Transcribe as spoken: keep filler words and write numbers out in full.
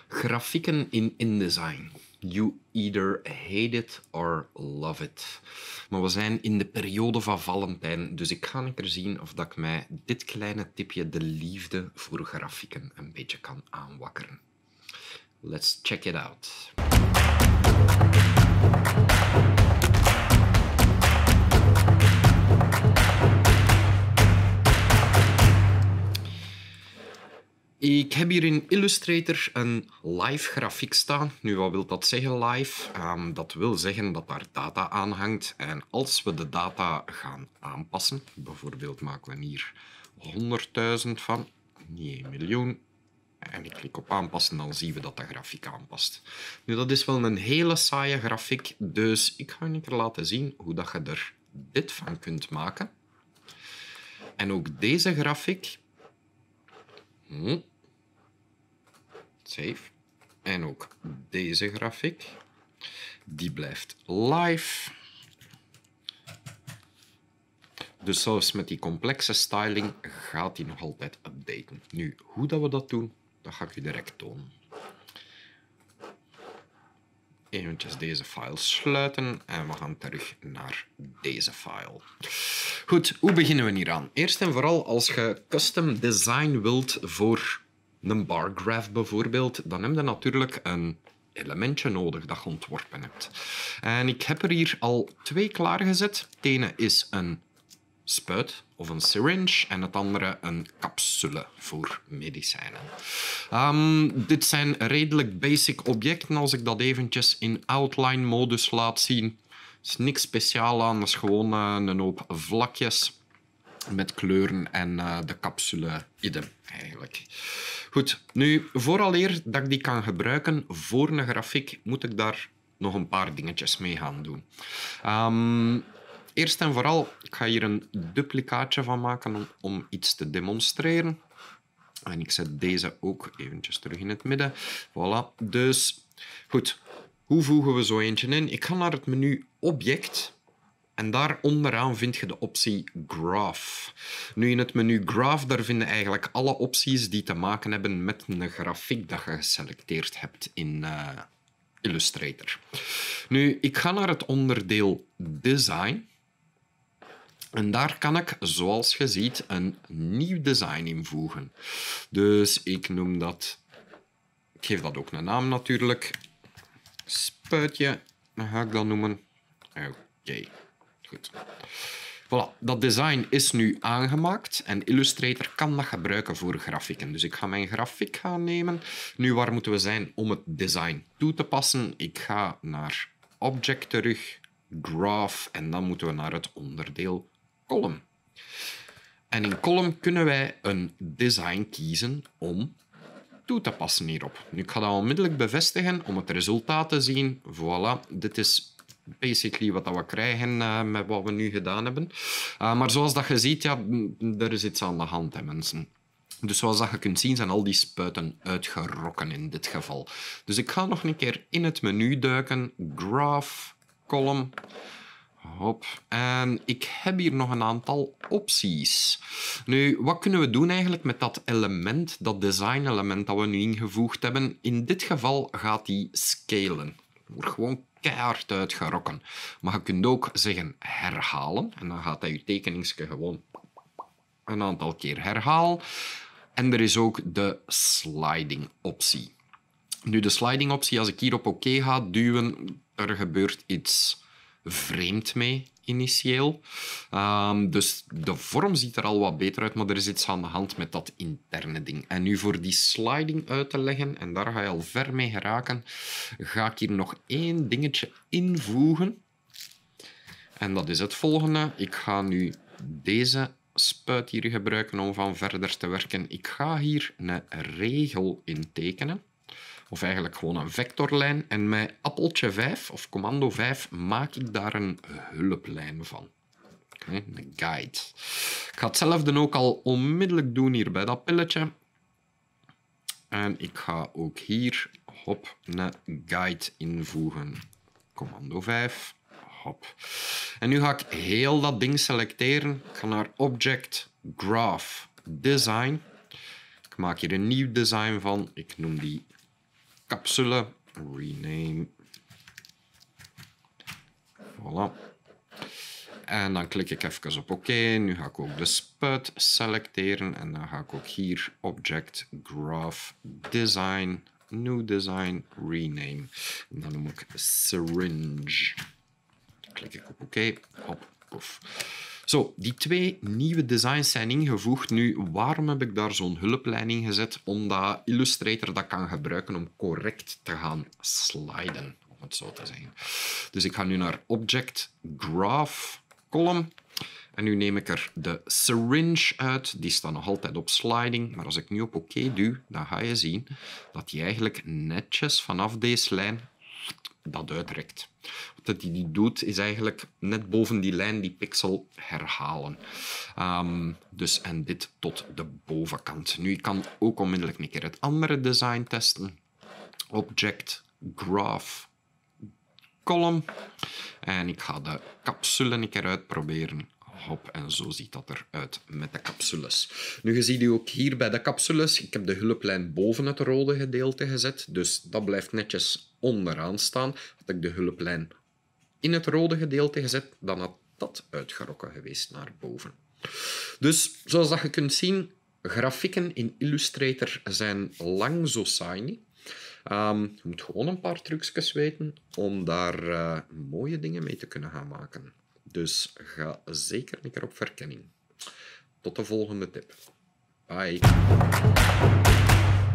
Grafieken in InDesign. You either hate it or love it. Maar we zijn in de periode van Valentijn, dus ik ga een keer zien of dat ik mij dit kleine tipje de liefde voor grafieken een beetje kan aanwakkeren. Let's check it out. Ik heb hier in Illustrator een live grafiek staan. Nu, wat wil dat zeggen, live? Um, dat wil zeggen dat daar data aan hangt. En als we de data gaan aanpassen, bijvoorbeeld maken we hier honderdduizend van, niet één miljoen, en ik klik op aanpassen, dan zien we dat de grafiek aanpast. Nu, dat is wel een hele saaie grafiek, dus ik ga je een keer laten zien hoe dat je er dit van kunt maken. En ook deze grafiek... Hm. Save. En ook deze grafiek. Die blijft live. Dus zelfs met die complexe styling gaat die nog altijd updaten. Nu, hoe dat we dat doen, dat ga ik u direct tonen. Eventjes deze file sluiten en we gaan terug naar deze file. Goed, hoe beginnen we hier aan? Eerst en vooral, als je custom design wilt voor een bar graph bijvoorbeeld, dan heb je natuurlijk een elementje nodig dat je ontworpen hebt. En ik heb er hier al twee klaargezet. Het ene is een spuit of een syringe en het andere een capsule voor medicijnen. Um, dit zijn redelijk basic objecten. Als ik dat eventjes in outline modus laat zien, er is niks speciaal aan. Dat is gewoon uh, een hoop vlakjes met kleuren en uh, de capsule idem eigenlijk. Goed, nu vooraleer dat ik die kan gebruiken voor een grafiek, moet ik daar nog een paar dingetjes mee gaan doen. Um, Eerst en vooral, ik ga hier een duplicaatje van maken om, om iets te demonstreren. En ik zet deze ook eventjes terug in het midden. Voilà. Dus, goed. Hoe voegen we zo eentje in? Ik ga naar het menu Object. En daar onderaan vind je de optie Graph. Nu, in het menu Graph, daar vind je eigenlijk alle opties die te maken hebben met een grafiek dat je geselecteerd hebt in uh, Illustrator. Nu, ik ga naar het onderdeel Design. En daar kan ik, zoals je ziet, een nieuw design invoegen. Dus ik noem dat... Ik geef dat ook een naam natuurlijk. Spuitje, dan ga ik dat noemen. Oké, okay. Goed. Voilà, dat design is nu aangemaakt en Illustrator kan dat gebruiken voor grafieken. Dus ik ga mijn grafiek gaan nemen. Nu, waar moeten we zijn om het design toe te passen? Ik ga naar Object terug, Graph en dan moeten we naar het onderdeel Column. En in Column kunnen wij een design kiezen om toe te passen hierop. Nu, ik ga dat onmiddellijk bevestigen om het resultaat te zien. Voilà, dit is basically wat we krijgen uh, met wat we nu gedaan hebben. Uh, maar zoals dat je ziet, ja, er is iets aan de hand, hè, mensen. Dus zoals dat je kunt zien, zijn al die spuiten uitgerokken in dit geval. Dus ik ga nog een keer in het menu duiken. Graph, Column. Hop. En ik heb hier nog een aantal opties. Nu, wat kunnen we doen eigenlijk met dat element, dat design-element dat we nu ingevoegd hebben? In dit geval gaat die scalen. Het wordt gewoon keihard uitgerokken. Maar je kunt ook zeggen herhalen. En dan gaat hij je tekeningsje gewoon een aantal keer herhalen. En er is ook de sliding-optie. Nu, de sliding-optie, als ik hier op oké ga duwen, er gebeurt iets vreemd mee initieel. Um, dus de vorm ziet er al wat beter uit, maar er is iets aan de hand met dat interne ding. En nu voor die sliding uit te leggen, en daar ga je al ver mee geraken, ga ik hier nog één dingetje invoegen. En dat is het volgende. Ik ga nu deze spuit hier gebruiken om van verder te werken. Ik ga hier een regel in tekenen. Of eigenlijk gewoon een vectorlijn. En met appeltje vijf of commando vijf maak ik daar een hulplijn van. Okay, een guide. Ik ga hetzelfde ook al onmiddellijk doen hier bij dat pilletje. En ik ga ook hier hop, een guide invoegen. Commando vijf. Hop. En nu ga ik heel dat ding selecteren. Ik ga naar Object, Graph, Design. Ik maak hier een nieuw design van. Ik noem die capsule, rename. Voilà. En dan klik ik even op oké. Nu ga ik ook de spuit selecteren. En dan ga ik ook hier object, graph, design, new design, rename. En dan noem ik syringe. Dan klik ik op oké. Hop, poef. Zo, die twee nieuwe designs zijn ingevoegd. Nu, waarom heb ik daar zo'n hulplijn in gezet? Omdat Illustrator dat kan gebruiken om correct te gaan sliden, om het zo te zeggen. Dus ik ga nu naar Object, Graph, Column. En nu neem ik er de syringe uit. Die staat nog altijd op sliding. Maar als ik nu op oké duw, dan ga je zien dat die eigenlijk netjes vanaf deze lijn dat uitrekt. Wat hij die doet, is eigenlijk net boven die lijn die pixel herhalen. Um, dus, en dit tot de bovenkant. Nu, ik kan ook onmiddellijk een keer het andere design testen. Object, Graph, Column. En ik ga de capsule een keer uitproberen. Hop, en zo ziet dat eruit met de capsules. Nu, je ziet u ook hier bij de capsules. Ik heb de hulplijn boven het rode gedeelte gezet. Dus dat blijft netjes onderaan staan. Had ik de hulplijn in het rode gedeelte gezet, dan had dat uitgerokken geweest naar boven. Dus, zoals dat je kunt zien, grafieken in Illustrator zijn lang zo saai niet. Um, je moet gewoon een paar trucjes weten om daar uh, mooie dingen mee te kunnen gaan maken. Dus ga zeker een keer op verkenning. Tot de volgende tip. Bye.